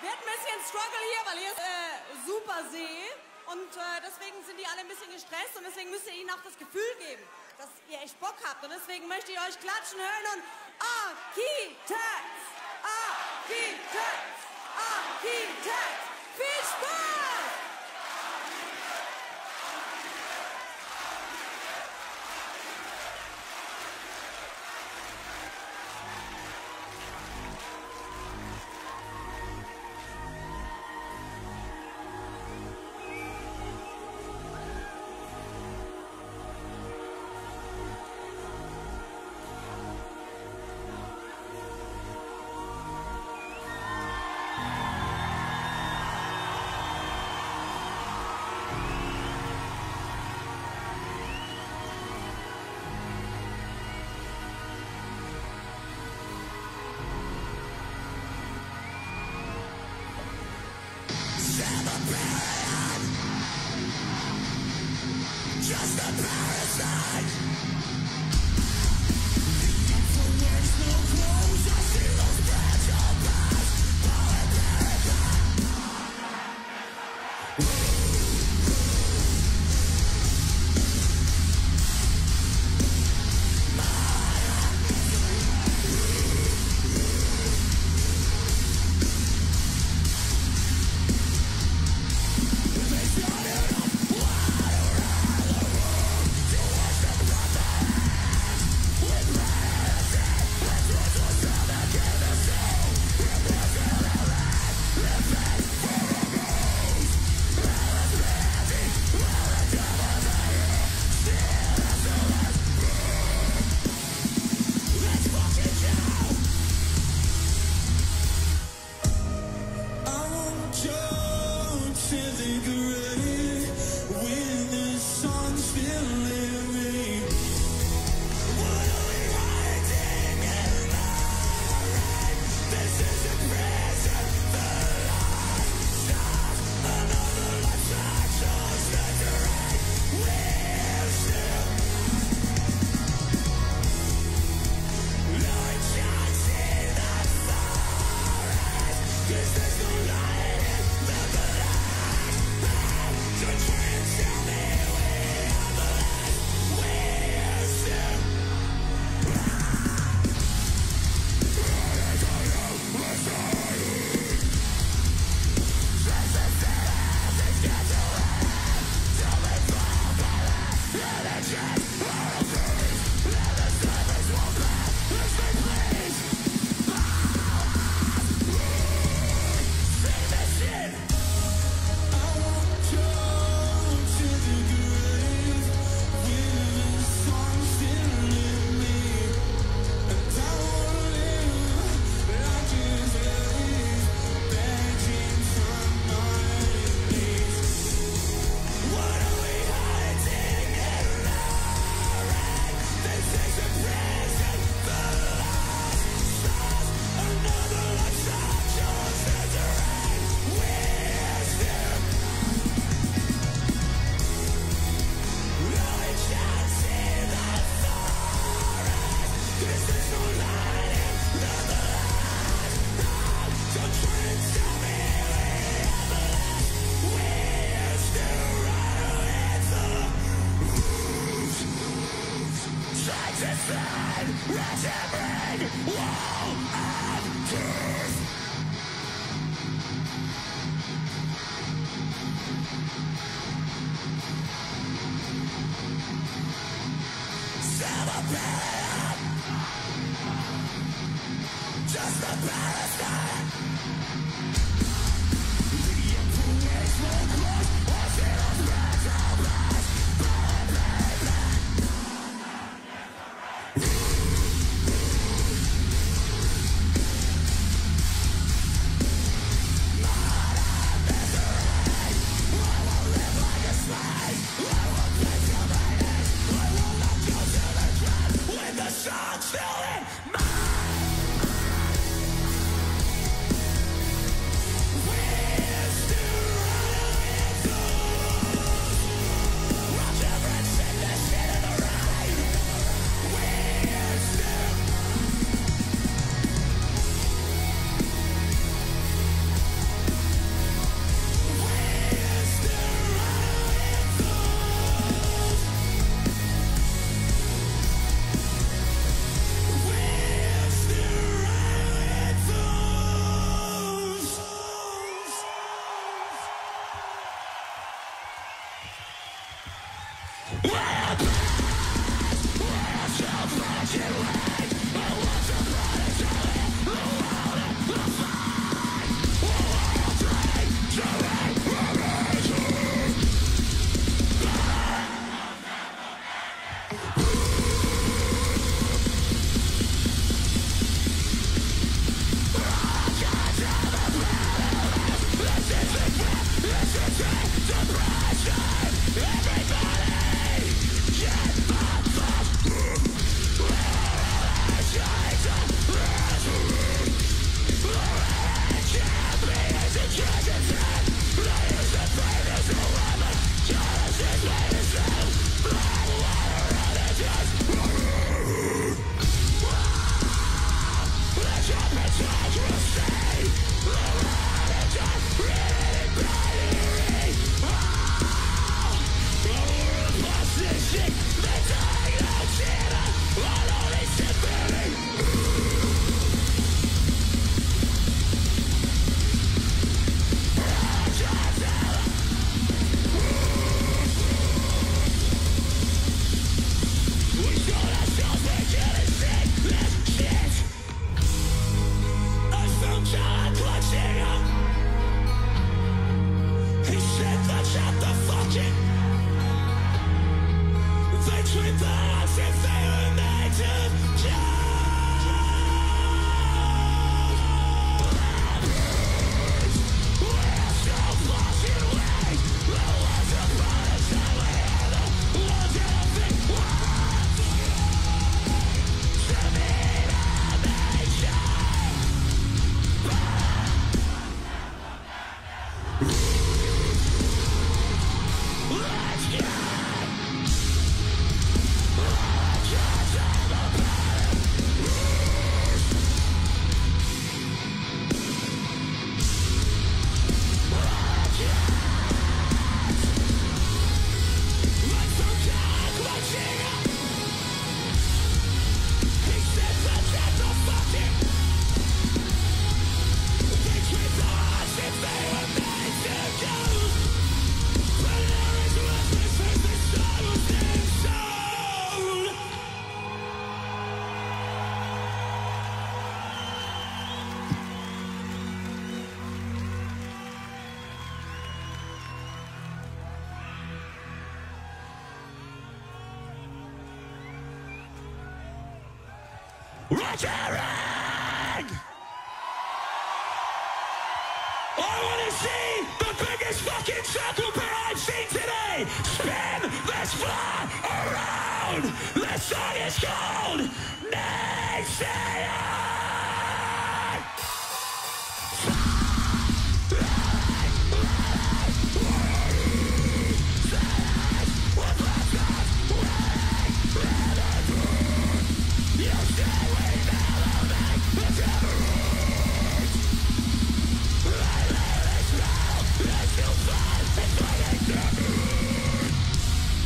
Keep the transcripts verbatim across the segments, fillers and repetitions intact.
Wird ein bisschen Struggle hier, weil hier ist äh, super See. Und äh, deswegen sind die alle ein bisschen gestresst und deswegen müsst ihr ihnen auch das Gefühl geben, dass ihr echt Bock habt. Und deswegen möchte ich euch klatschen hören und Architects, Architects, Architects. Viel Spaß! Just a parasite. Just a parasite. With the sun still in my fucking. They treat us if they were made to die. Rotary! I want to see the biggest fucking circle pit I've seen today! Spin this fly around! The song is called Naysayer!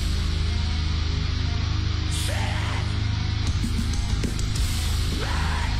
Bye.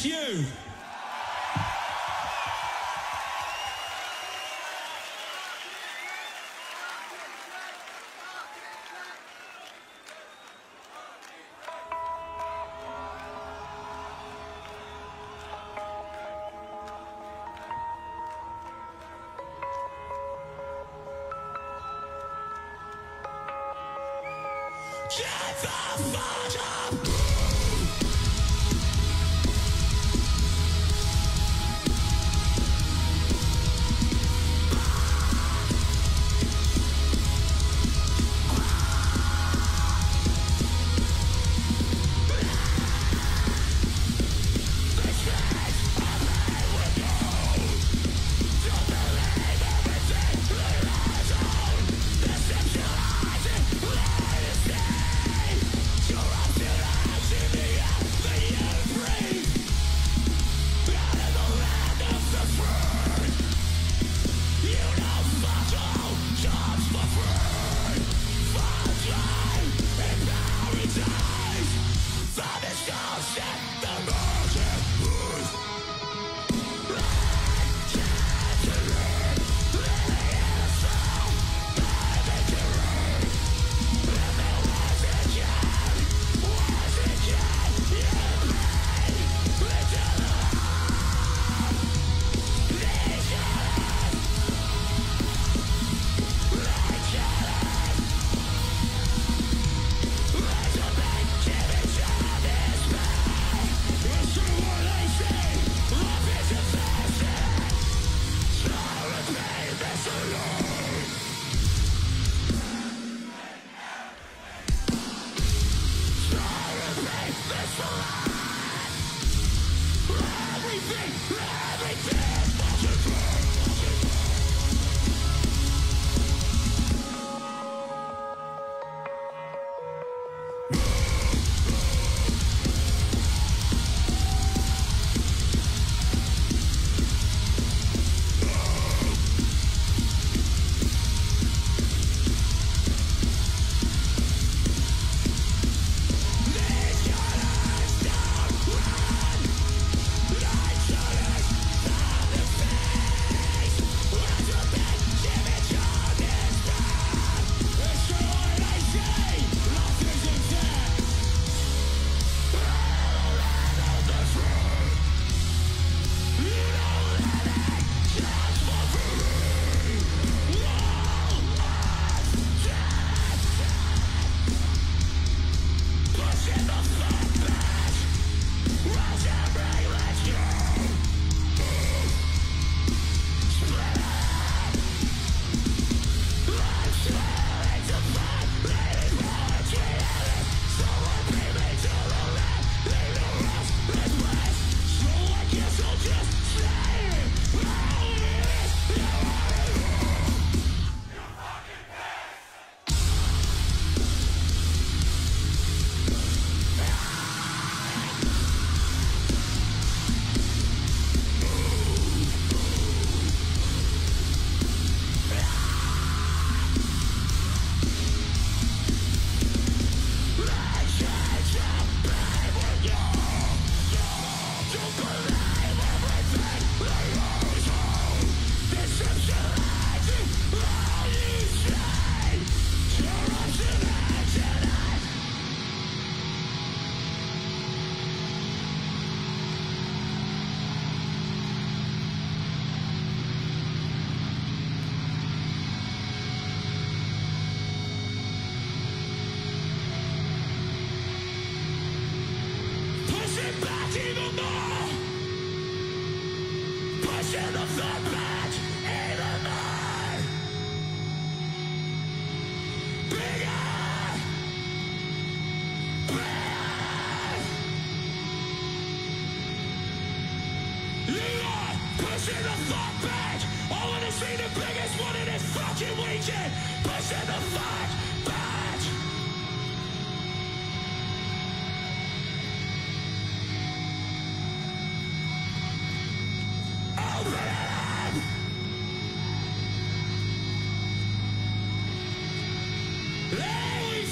you. Get the fuck up!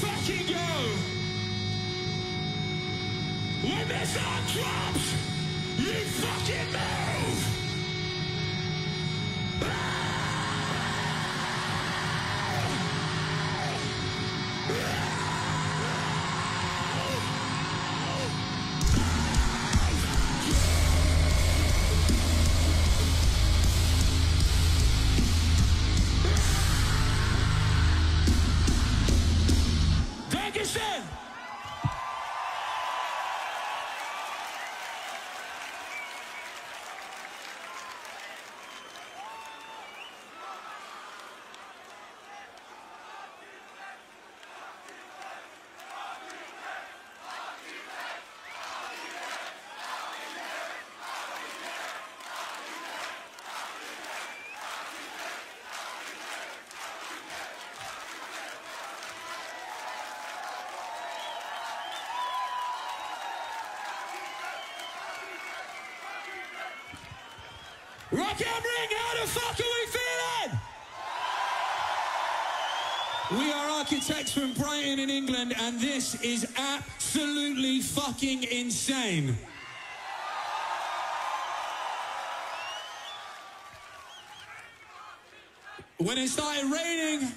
When the sun drops You fucking move! Dankeschön! Rock and Ring, how the fuck are we feeling? We are Architects from Brighton in England, and this is absolutely fucking insane. When it started raining,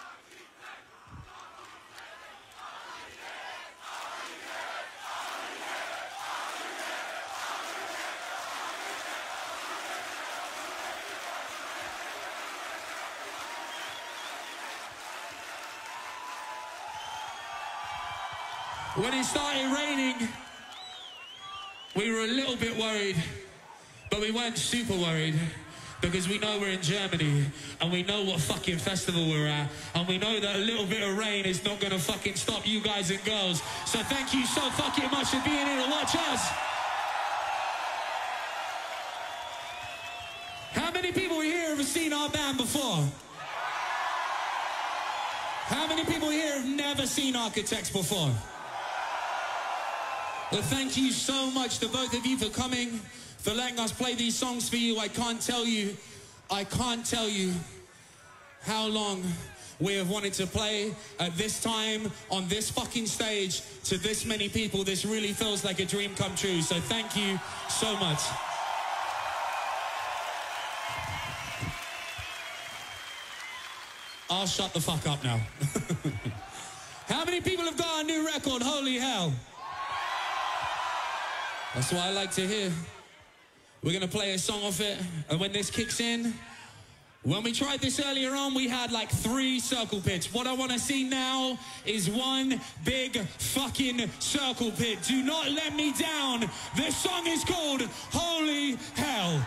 When it started raining, we were a little bit worried, but we weren't super worried because we know we're in Germany and we know what fucking festival we're at, and we know that a little bit of rain is not gonna fucking stop you guys and girls. So thank you so fucking much for being here to watch us. How many people here have seen our band before? How many people here have never seen Architects before? Well, thank you so much to both of you for coming, for letting us play these songs for you. I can't tell you, I can't tell you how long we have wanted to play at this time, on this fucking stage, to this many people. This really feels like a dream come true, so thank you so much. I'll shut the fuck up now. How many people have got a new record? Holy hell. That's what I like to hear. We're gonna play a song off it, and when this kicks in, when we tried this earlier on, we had like three circle pits. What I wanna see now is one big fucking circle pit. Do not let me down. This song is called Holy Hell.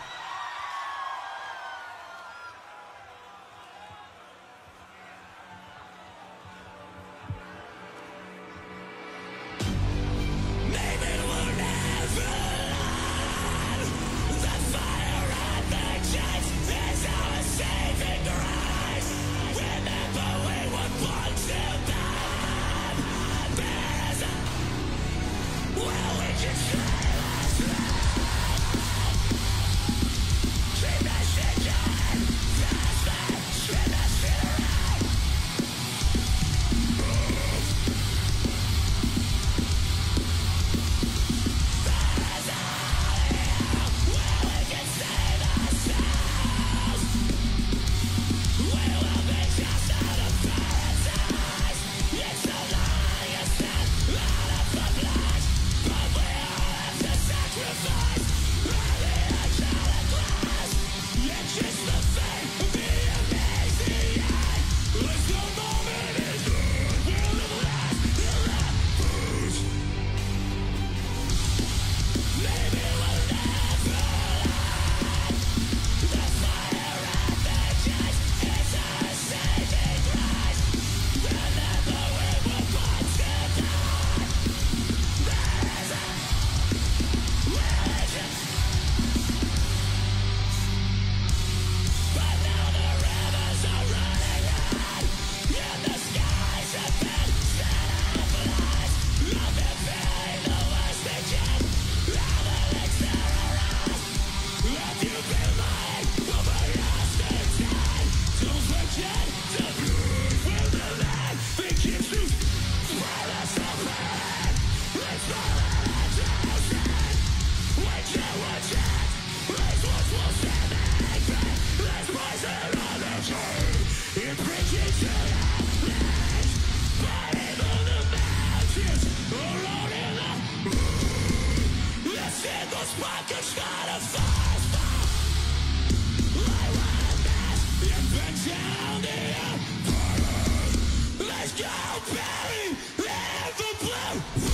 Let's go, Barry, in the blue.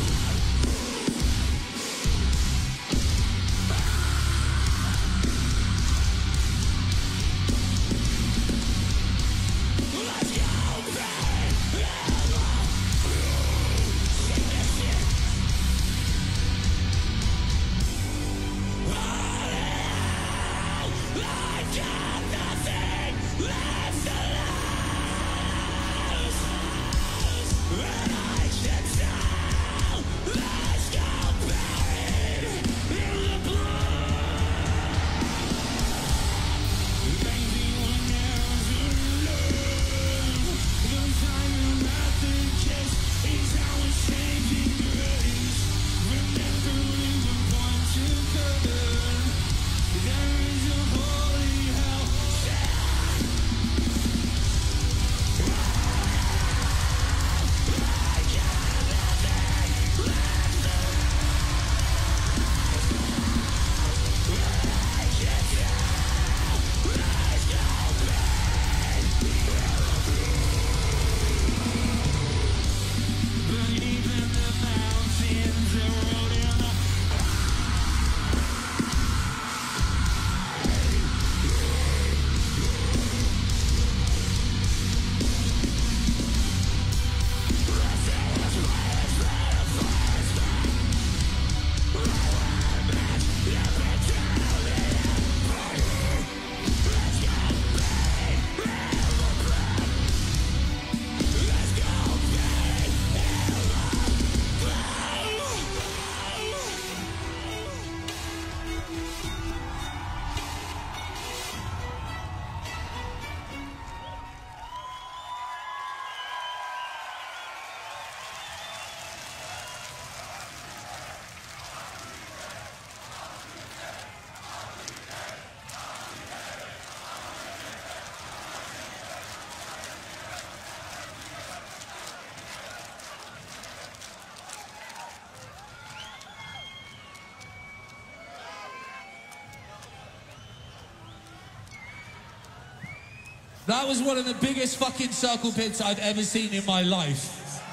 That was one of the biggest fucking circle pits I've ever seen in my life.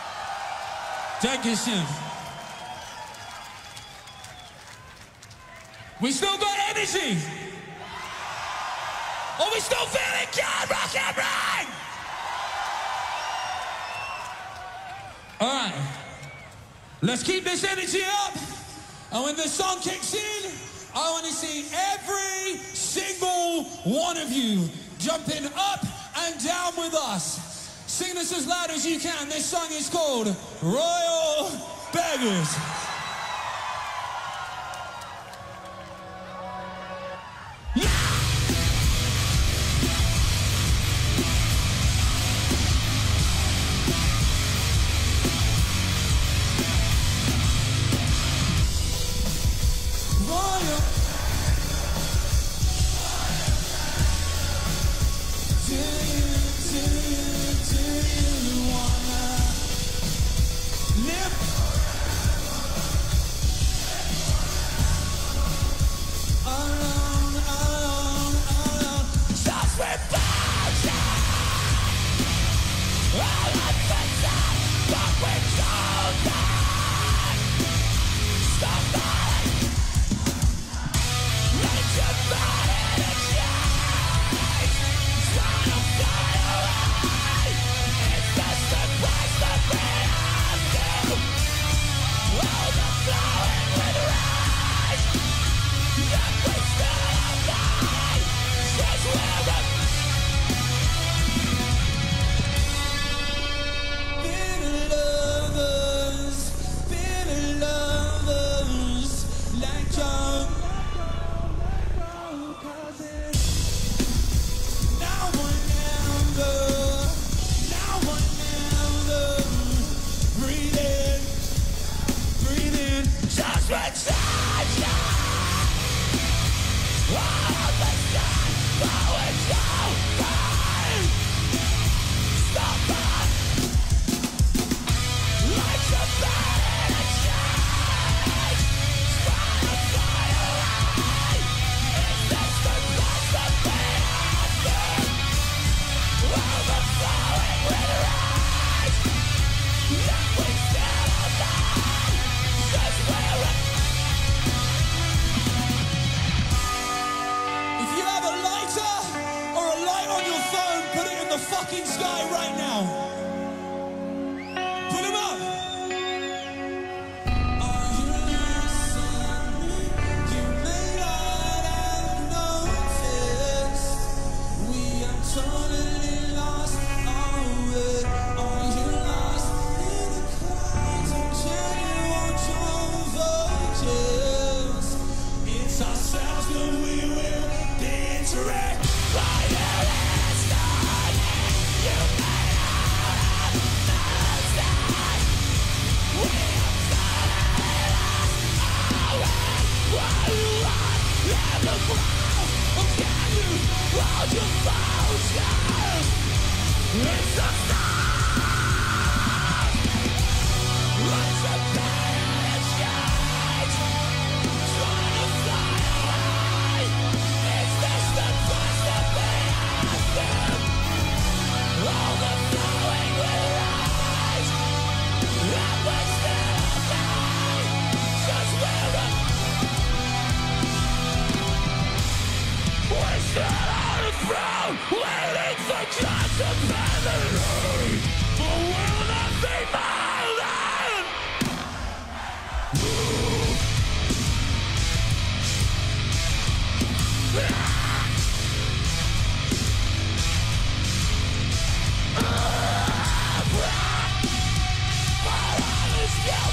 Dankeschön. We still got energy? Or we still feeling good, rock and ring? All right, let's keep this energy up. And when the song kicks in, I want to see every single one of you jumping up and down with us. Sing this as loud as you can. This song is called Royal Beggars.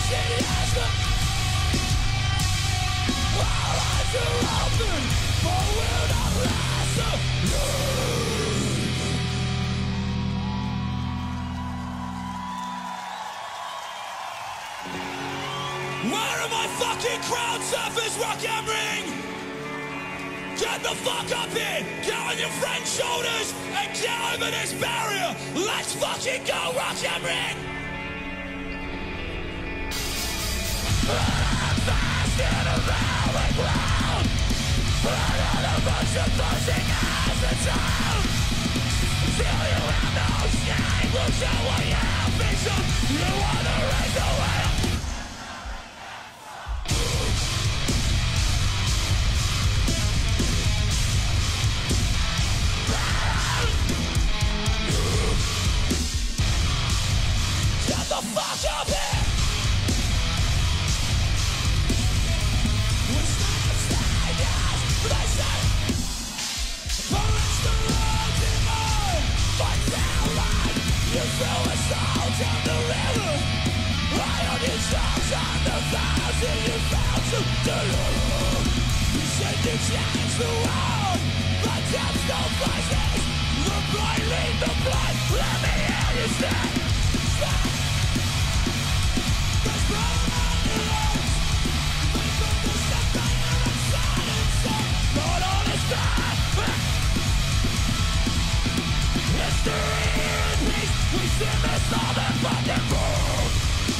Where are my fucking crowd surfers, Rock am Ring? Get the fuck up here, get on your friend's shoulders and get over this barrier. Let's fucking go, Rock am Ring! I'm fast in a rolling ground. Another bunch of buzzing as a town. Till you have no shame, we'll show what you have vision. You wanna raise the way. Get the fuck up here! We stand beside us, they say. Parents the road demon, fight their life. You throw us all down the river. Lie on your songs on the thousand you found to deliver. You said you changed the world, but that's no places. The blind lead the blind, let me hear you say. There's blood on your legs. They put the sapphire inside and say, Lord on his back. History in peace, we see this all the fucking world.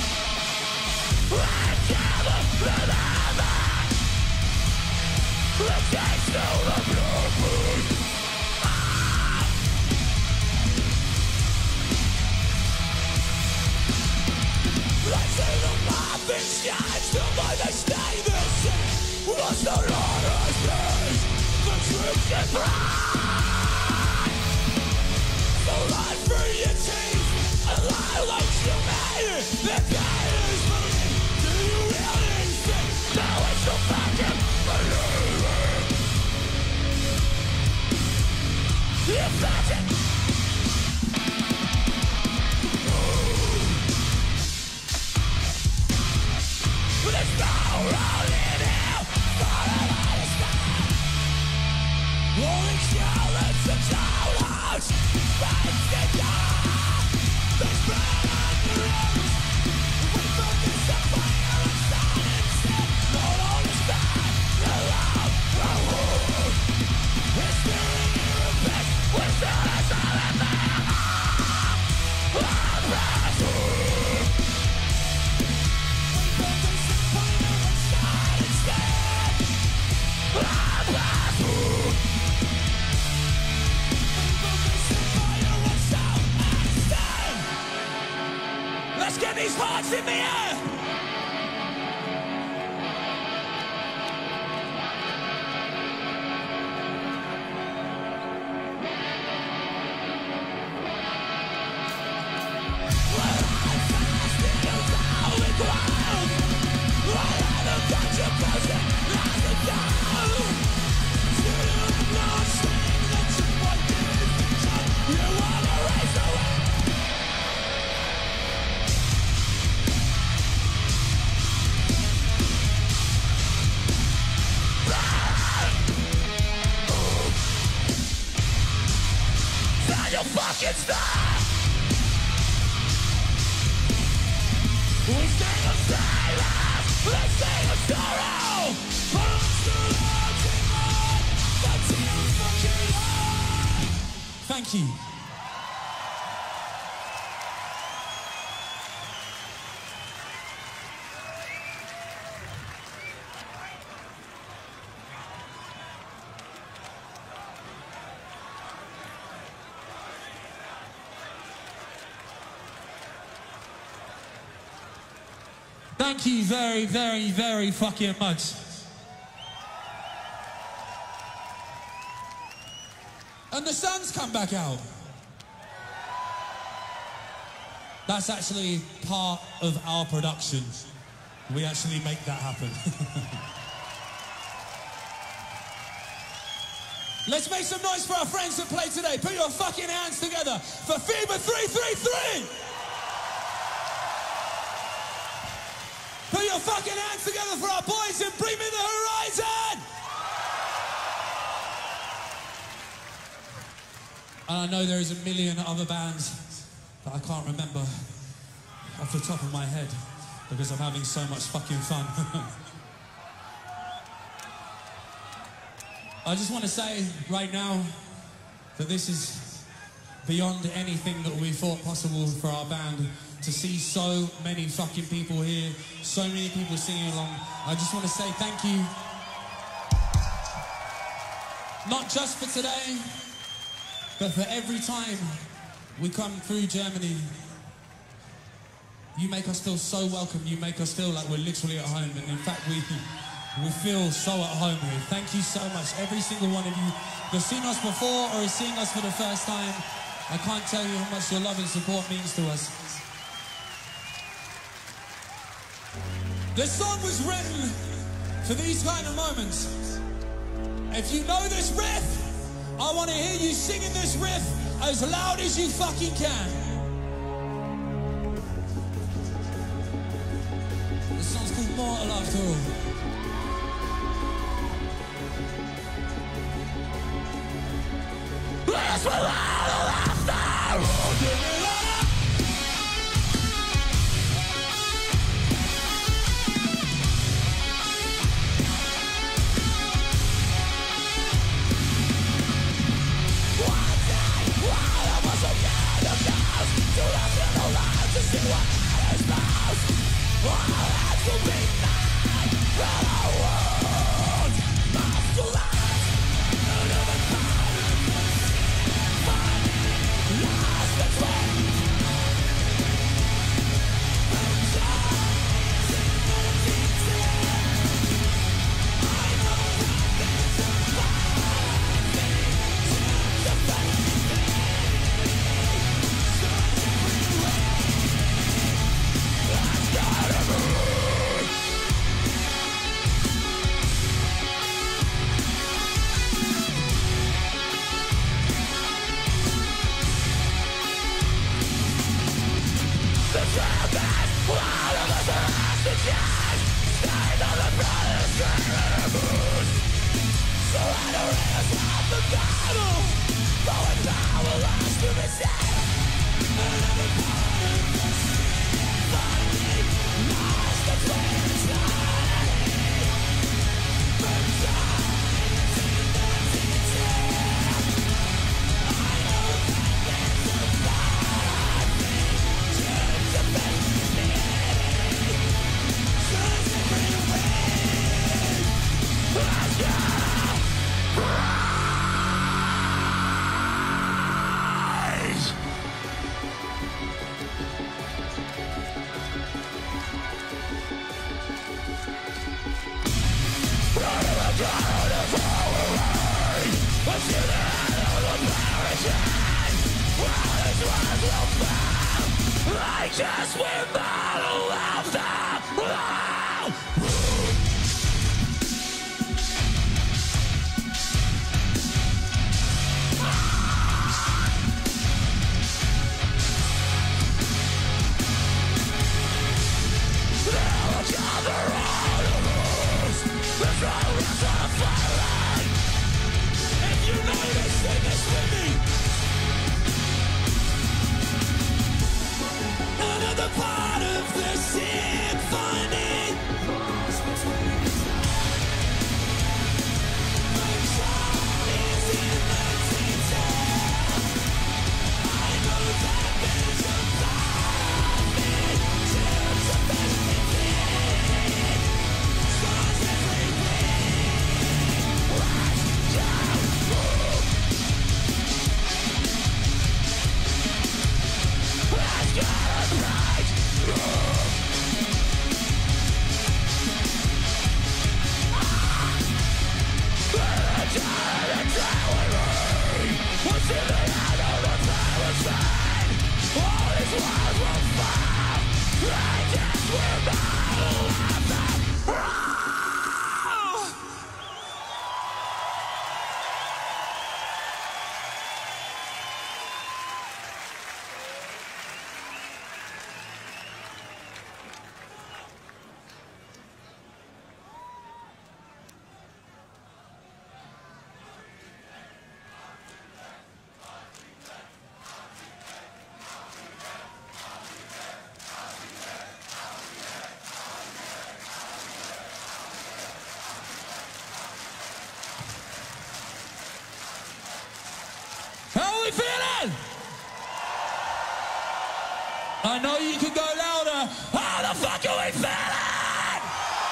And gather the lava. Let's take to the blood. Let's see the mopping shines to my destination. What's the Lord of space? The truth is pride. So lie for your teeth and lie like you made it. The pain is moving. Do you really think now it's so fucking believing? If that's it. There's no road in hell, falling out of sky. Rolling skeletons and downloads, fights the dark. There's blood on the roads. We focus on fire and sun instead. Not on the sky, the love, the world. History in repeat, we're still as all in there. I'm ready. Let's get these hearts in the air! Fucking stop! We sing of silence, we sing of sorrow. Thank you. Thank you very, very, very fucking much. And the sun's come back out. That's actually part of our production. We actually make that happen. Let's make some noise for our friends that play today. Put your fucking hands together for Fever three three three! fucking hands together for our boys in Bring Me the Horizon! And I know there is a million other bands that I can't remember off the top of my head because I'm having so much fucking fun. I just want to say right now that this is beyond anything that we thought possible for our band. To see so many fucking people here, so many people singing along. I just want to say thank you. Not just for today, but for every time we come through Germany. You make us feel so welcome. You make us feel like we're literally at home. And in fact, we, we feel so at home here. Thank you so much. Every single one of you that's seen us before or is seeing us for the first time. I can't tell you how much your love and support means to us. This song was written for these kind of moments. If you know this riff, I want to hear you singing this riff as loud as you fucking can. This song's called Mortal After All. Let's Mortal After All. I just went battle after wow. If you know this, sing this with me. Another part of the sea. you can go louder. How the fuck are we feeling?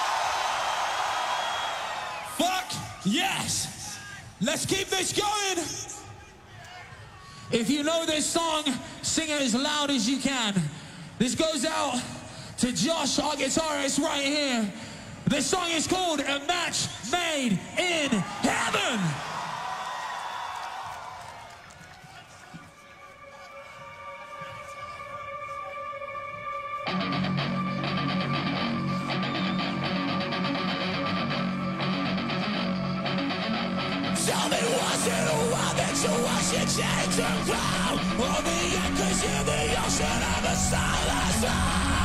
Fuck yes. Let's keep this going. If you know this song, sing it as loud as you can. This goes out to Josh, our guitarist right here. This song is called A Match Made in Heaven. Tell me, was it a while that you watched it change around? Or the anchors in the ocean of a silent sound?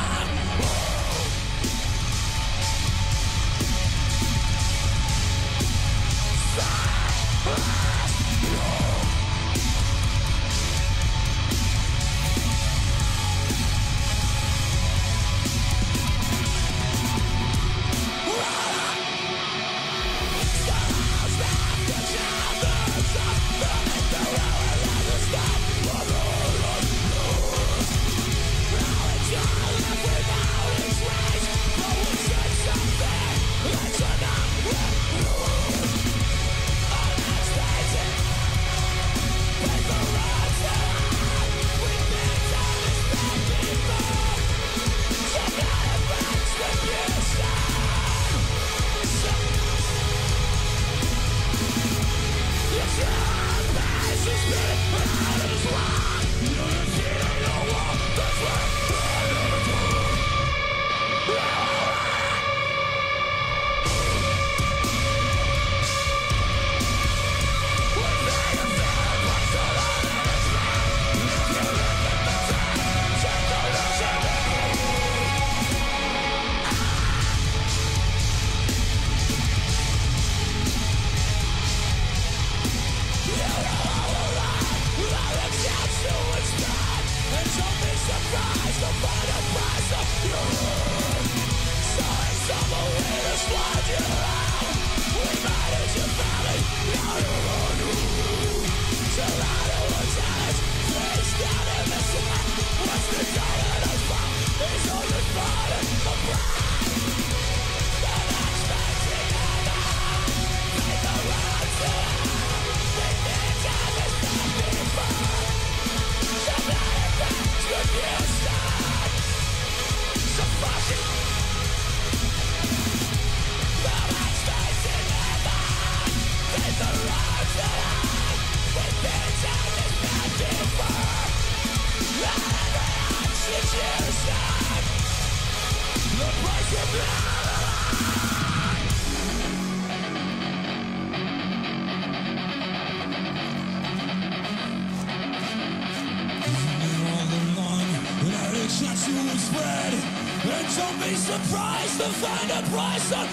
Don't be surprised to find a price on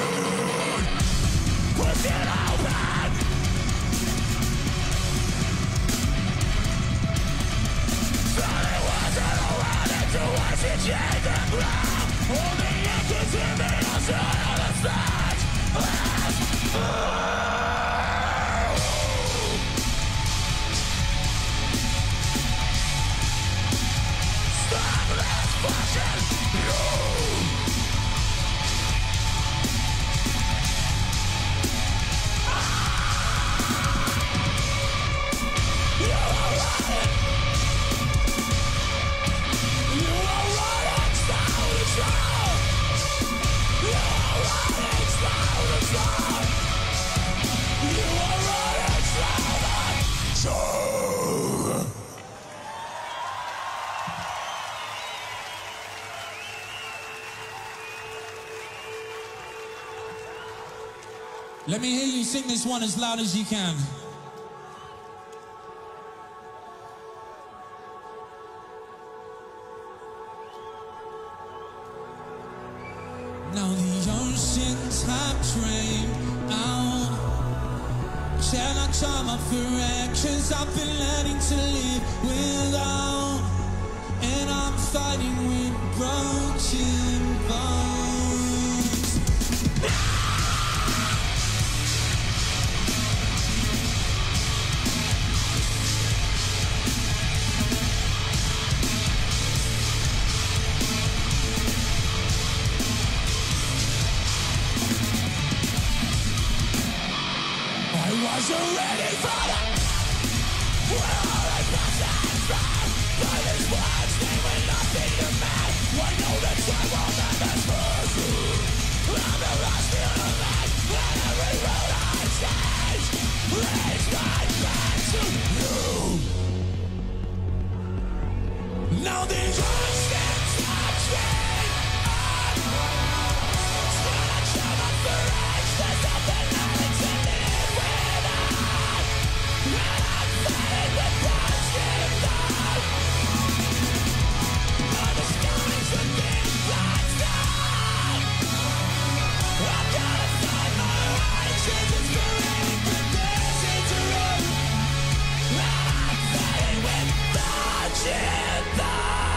push it open. Thought it wasn't around it to watch it change the ground. All the anchors in the ocean of the stars. Stop this pushing. Let me hear you sing this one as loud as you can. Now the oceans have drained out. Shall I try my fractions? I've been learning to live without, and I'm fighting with broken bones. Now these oceans touch me. Scratch them up for edge. There's something I need to live without. And I'm fighting with constant thought. Now the skies are big lights down. I've gotta find my righteous inspiration for this into room. And I'm fighting with constant thought.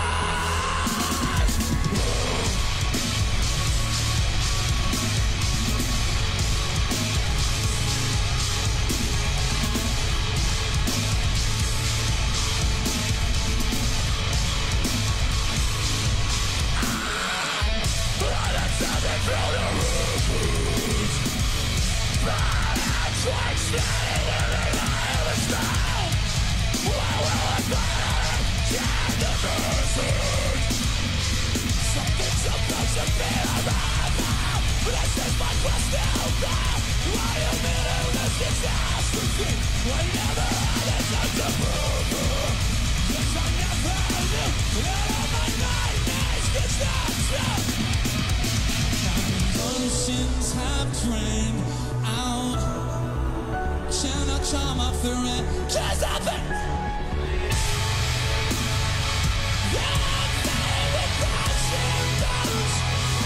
Oceans have drained out. Shall I charm up the rain? Cause I've been I'm fighting with constant thoughts.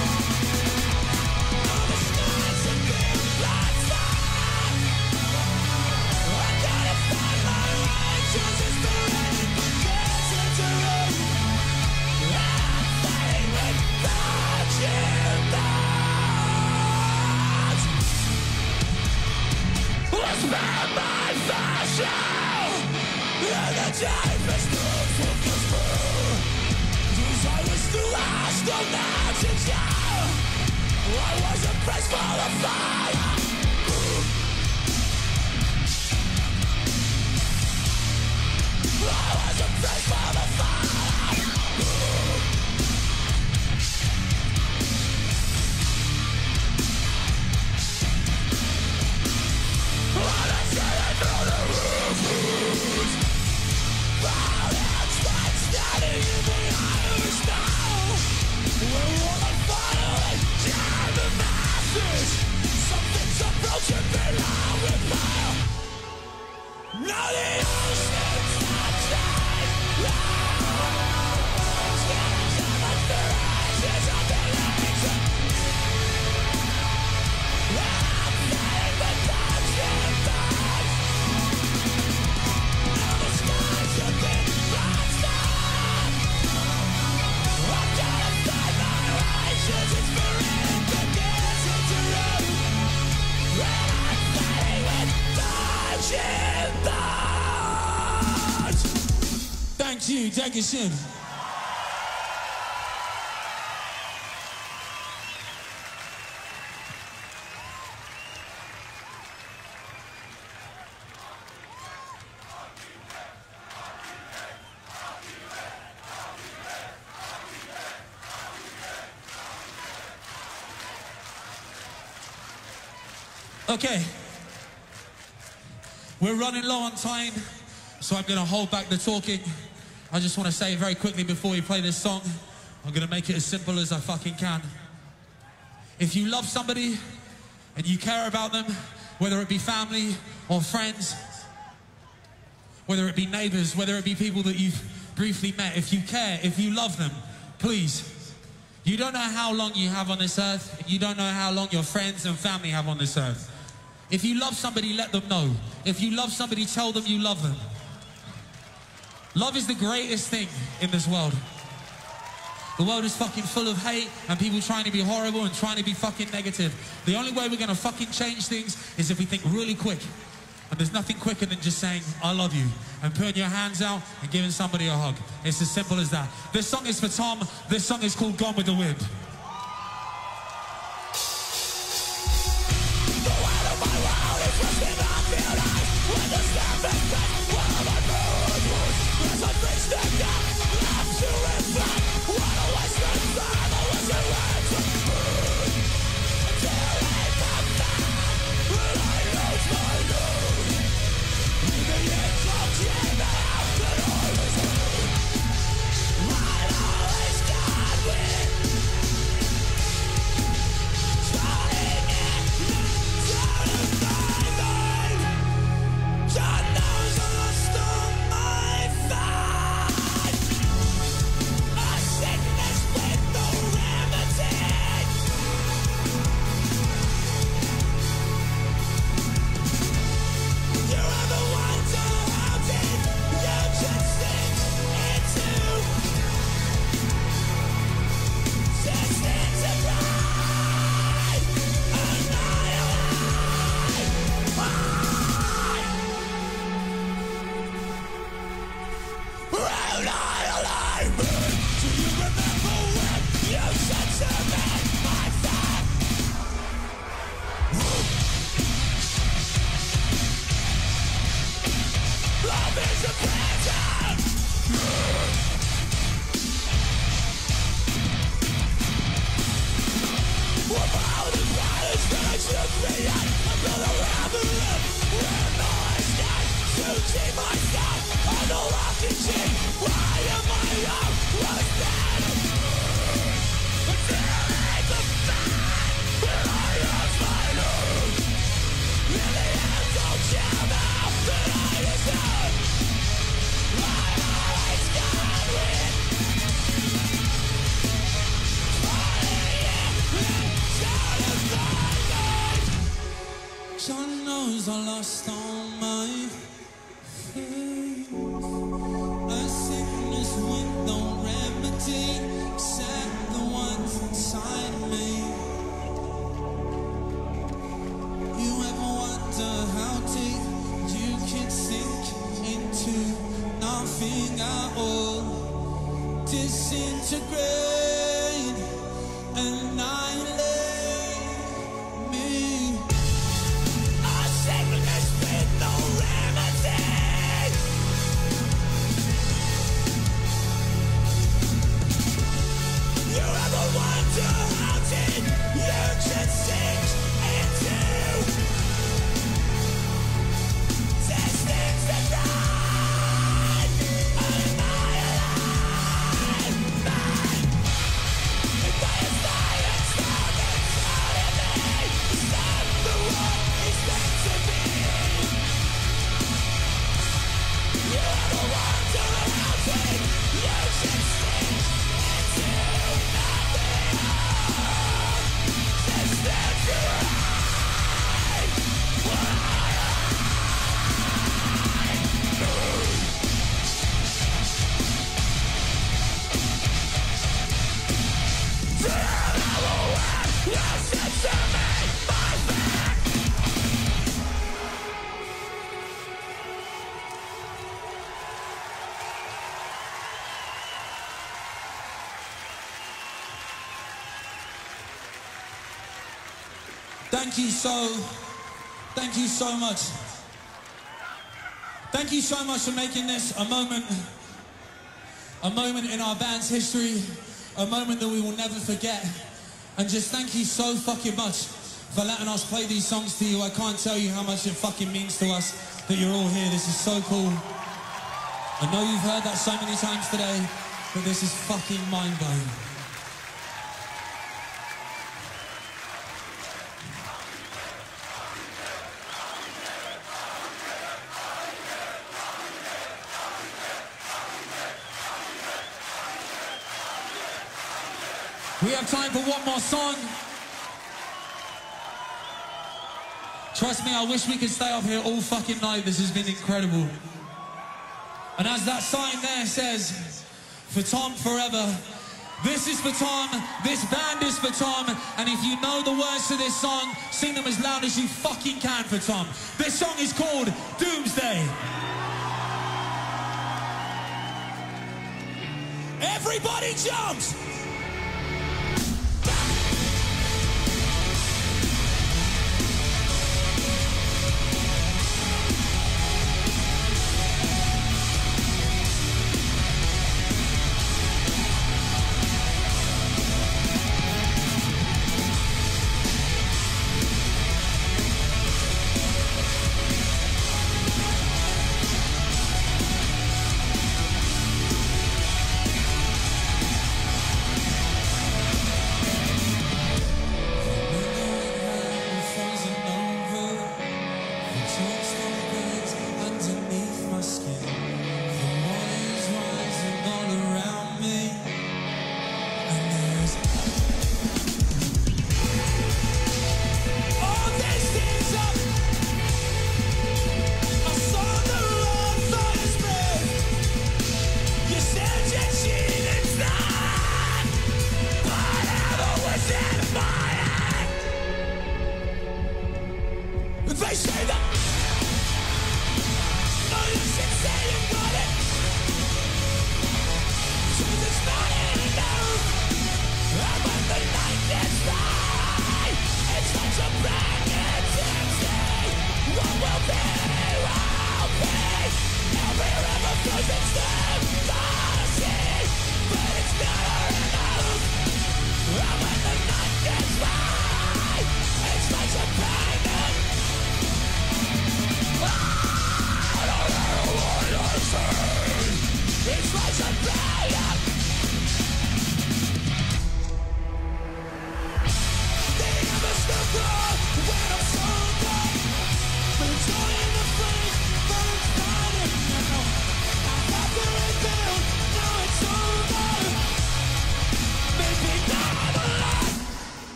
All the skies are big lights on. I gotta find my righteous inspiration for this into room. I'm fighting with constant thoughts. Let's burn my fashion. And the time is good for the spur. Desire is the last of magic. I was a price for the fire. I was a price for the fire. What I say I know the roof. Violence, what's standing in the Irish now? We're all on finally down the masses. Something's approaching below the pile. Now the ocean's not dying. Standing so much for ashes of the lights. I'm fighting with constant thoughts. Now the skies are big lights down. I've gotta find my righteous inspiration for this into room. And I'm fighting with constant thoughts. Thank you, Dankeschön. Okay, we're running low on time, so I'm going to hold back the talking. I just want to say very quickly before we play this song, I'm going to make it as simple as I fucking can. If you love somebody and you care about them, whether it be family or friends, whether it be neighbors, whether it be people that you've briefly met, if you care, if you love them, please. You don't know how long you have on this earth, and you don't know how long your friends and family have on this earth. If you love somebody, let them know. If you love somebody, tell them you love them. Love is the greatest thing in this world. The world is fucking full of hate and people trying to be horrible and trying to be fucking negative. The only way we're gonna fucking change things is if we think really quick. And there's nothing quicker than just saying, I love you, and putting your hands out and giving somebody a hug. It's as simple as that. This song is for Tom. This song is called Gone with the Wind. The weight of my world is resting on me. John knows I lost all my faith. A sickness with no remedy, except the ones inside of me. You ever wonder how deep you can sink into nothing at all? Disintegrate, annihilate me. Thank you so, thank you so much. Thank you so much for making this a moment, a moment in our band's history, a moment that we will never forget. And just thank you so fucking much for letting us play these songs to you. I can't tell you how much it fucking means to us that you're all here. This is so cool. I know you've heard that so many times today, but this is fucking mind-blowing. We have time for one more song. Trust me, I wish we could stay up here all fucking night. This has been incredible. And as that sign there says, for Tom forever. This is for Tom, this band is for Tom, and if you know the words to this song, sing them as loud as you fucking can for Tom. This song is called Doomsday. Everybody jumps!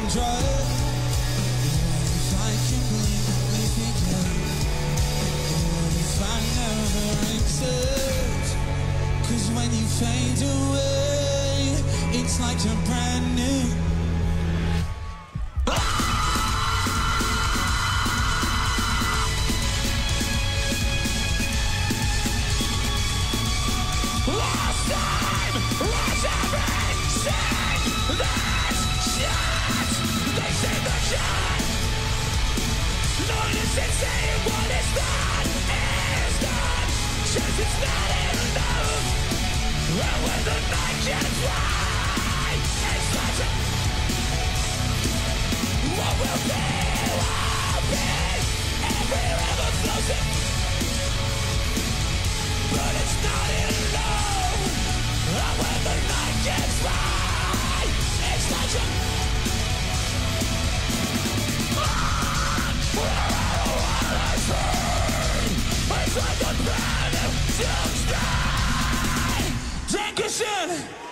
dry. If I can completely forget, if I never exist, 'cause when you fade away, it's like you're brand new. Last time, rush everything that's shit. They say the shit. Notice and saying what is done is done. Just it's not enough. And when the night gets right, it's such a what will be, will be. Every river flows it, but it's not enough. And when the night gets right, it's such a it's like a brand new Dankeschön!